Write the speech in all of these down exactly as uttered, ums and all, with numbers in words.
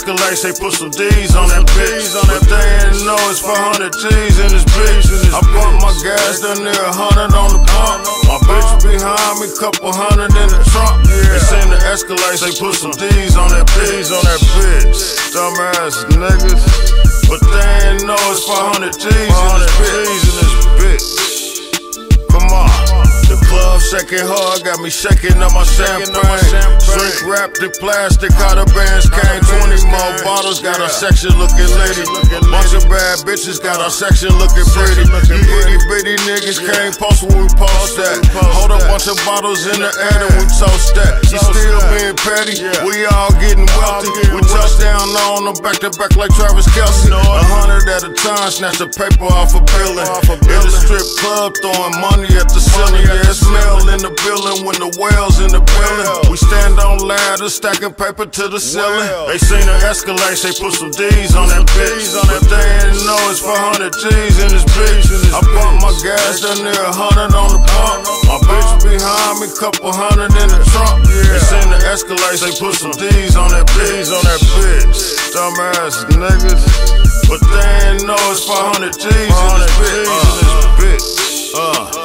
Escalade, say put some D's on that bitch. But they ain't know it's four hundred G's in this bitch. I pump my gas, done near a hundred on the pump. My bitch behind me, couple hundred in the trunk. They seen the Escalade, say put some D's on that bitch. On that bitch, dumbass niggas. But they ain't know it's four hundred G's in this bitch. Come on. The club shaking hard, got me shaking up my champagne. Drink wrapped in plastic, how the bands came. Twenty more bottles, got our section looking lady. Bunch of bad bitches, got our section looking pretty. You itty bitty niggas can't post when we post that. Hold a bunch of bottles in the air and we toast that. She still being petty, we all getting wealthy. We touch down on them back to back like Travis Kelce. A hundred at a time, snatch the paper off a building. In the strip club, throwing money at the ceiling. Yeah, smell in the building when the whales in the building. We stand on ladders, stacking paper to the ceiling. They seen the Escalade, they put some D's on that bitch. But they ain't know it's four hundred G's in this bitch. I pump my gas, done near a hundred on the pump. My bitch behind me, couple hundred in the trunk. They seen the Escalade, they put some D's on that bitch. On that bitch, dumbass niggas. But they ain't know it's four hundred G's in this bitch. Uh.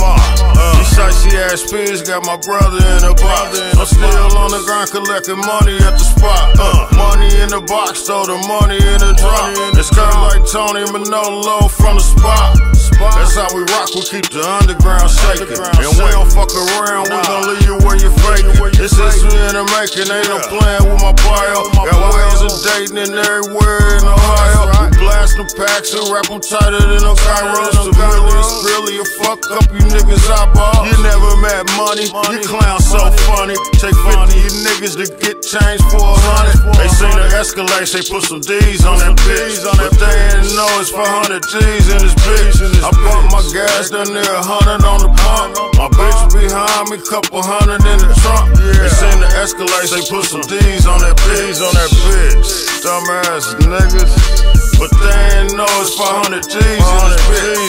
Shicey ass pigs got my brother in a box. I'm still on the grind collecting money at the spot. Uh, money in the box, throw the money in the drop. It's kinda like Tony Manolo from the spot. That's how we rock, we keep the underground shaking. And we don't fuck around, we gon' leave you where you faking. This history in the making, ain't no playing with my bio. Got whales and dating and everywhere in Ohio. We blast them packs and wrap them tighter than a Kairos. The millions really a fuck up you niggas eyeball. You never met money, you clown so funny. Take fifty you niggas to get change for a hundred. They seen the Escalade, they put some D's on that bitch. But they ain't know it's four hundred G's in this bitch. I pump my gas, done near a hundred on the pump. My bitch behind me, couple hundred in the trunk. They seen the Escalade, they put some D's on that bitch. On that bitch, dumbass niggas. But they ain't know it's four hundred G's in this bitch.